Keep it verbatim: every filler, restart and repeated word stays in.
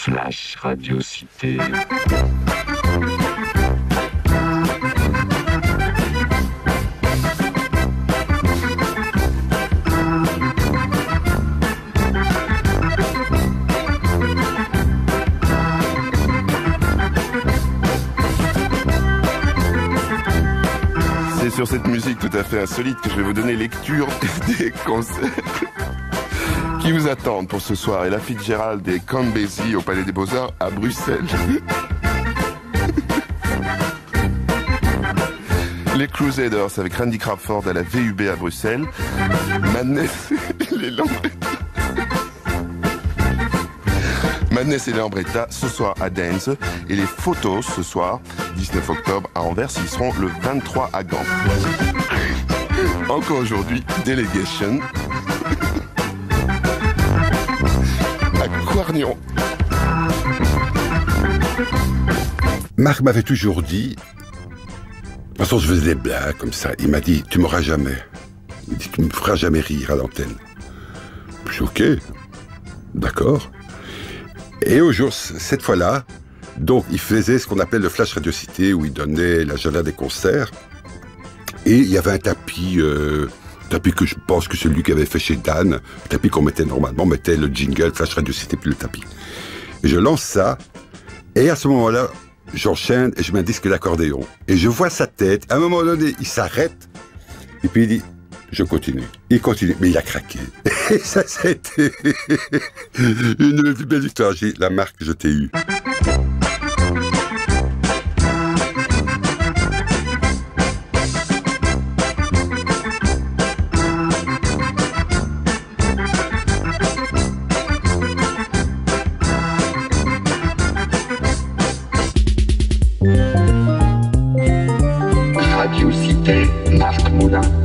Flash Radio Cité. C'est sur cette musique tout à fait insolite que je vais vous donner lecture des concerts qui vous attendent pour ce soir. Et la Fitzgerald et Count Basie au Palais des Beaux-Arts à Bruxelles. Les Crusaders avec Randy Crawford à la V U B à Bruxelles. Madness et les Lambretta. Madness et les Lambretta ce soir à Dance. Et les Photos ce soir, dix-neuf octobre à Anvers. Ils seront le vingt-trois à Gand. Encore aujourd'hui, Delegation. Quarnion. Marc m'avait toujours dit, de toute façon je faisais des blagues comme ça, il m'a dit, tu m'auras jamais, il dit, tu me feras jamais rire à l'antenne. Je suis ok, d'accord. Et au jour, cette fois-là, donc il faisait ce qu'on appelle le Flash Radio Cité, où il donnait l'agenda des concerts, et il y avait un tapis... Euh, tapis que je pense que c'est lui qui avait fait chez Dan, le tapis qu'on mettait normalement, on mettait le jingle, Flash Radio Cité, puis le tapis. Et je lance ça, et à ce moment-là, j'enchaîne et je mets un disque d'accordéon. Et je vois sa tête, à un moment donné, il s'arrête, et puis il dit, je continue. Il continue, mais il a craqué. Et ça, c'était une de mes plus belles histoires. J'ai dit, la Marc, je t'ai eu. Radio Cité, Marc Moulin.